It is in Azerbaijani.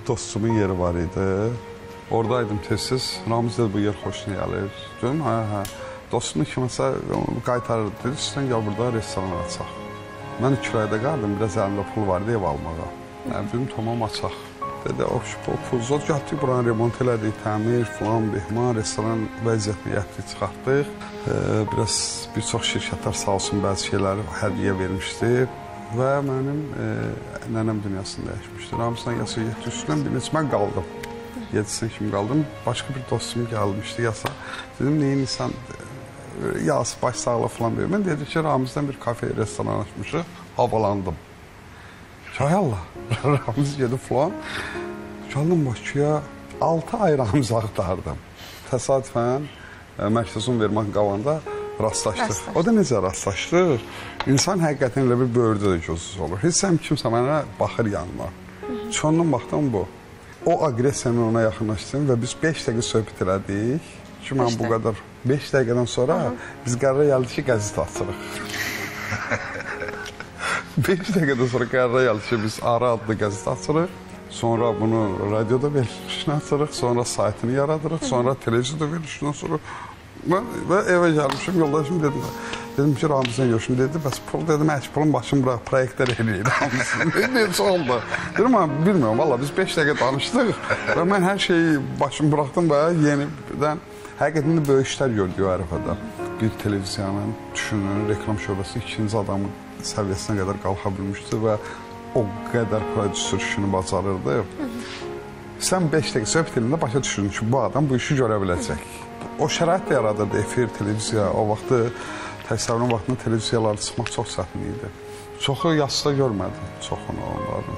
dostumun yeri var idi. Oradaydım tez-tez. Ramiz dedi, bu yer xoşuna gəlir. Dedim, hə. Dostum kiməsə qaytarırdı. Dedi, istəyən gəl burada restoran açaq. Mən 2 ayda qaldım, biraz əlimdə pul vardı ev almağa. Dedim, tamam açaq. Dedi, o pulzot gəldik, buranı remont elədik, təmir, falan, behman, restoran vəziyyətini yətdik, çıxartdıq. Bir çox şirkətlər sağ olsun bəzi şeyləri hədiyyə vermişdi və mənim nənəm dünyasını dəyişmişdi. Ramizdən yasa 7 üstündən bir neçə mən qaldım. 7-sinə kimi qaldım. Başqa bir dostum gəlmişdi yasa. Dedim, neyin insan yası baş sağlığı falan verir. Mən dedi ki, Ramizdən bir kafe, restoran açmışıq, havalandım. Hay Allah, Ramiz gedib falan. Gəldim Bakıya, 6 ay Ramiz axtardım. Təsadüfən Məktəzun vermək qavanda rastlaşdıq. O da necə rastlaşdıq? İnsan həqiqətən elə bir böyürdə də gözsüz olur. Heç kimsə mənə baxır yanıma. Sonundan baxdım bu. O agresiyanı ona yaxınlaşdım və biz 5 dəqiqə söhbət elədik ki, mən bu qədər 5 dəqiqədən sonra biz qərara gəldik ki, qəzet açırıq. 5 dəqiqədən sonra qərara gəldik ki, biz Ara adlı qəzet açırıq. Sonra bunu radioda verilişini açırıq, sonra saytını yaradırıq, sonra televiziyada verilişindən sonra və evə gəlmişim, yoldaşım dedim ki, Ramizdən görüşüm dedi, bəs pul dedim, pulun başını bırak, proyektlər eləyir Ramizdən. Necə oldu? Dedim, bilmiyorum, valla biz 5 dəqiqə danışdıq və mən hər şeyi başımı bıraxdım və yenidən həqiqətən də böyük işlər gördük o ərəfədə. Bir televiziyanın, düşünün, reklam şöbəsi 2-ci adamın səviyyəsinə qədər qalxa bilmişdi və o qədər prodüser işini bacarırdı. Sən 5 dəqiqə söhbət elində başa düşürdün ki, bu adam bu işi görə biləcək. O şərait də yaradırdı, efir, televiziya, o vaxtı təsəvvürün vaxtında televiziyalarda çıxmaq çox çətin idi. Çoxu yasda görmədi, çoxunu onların.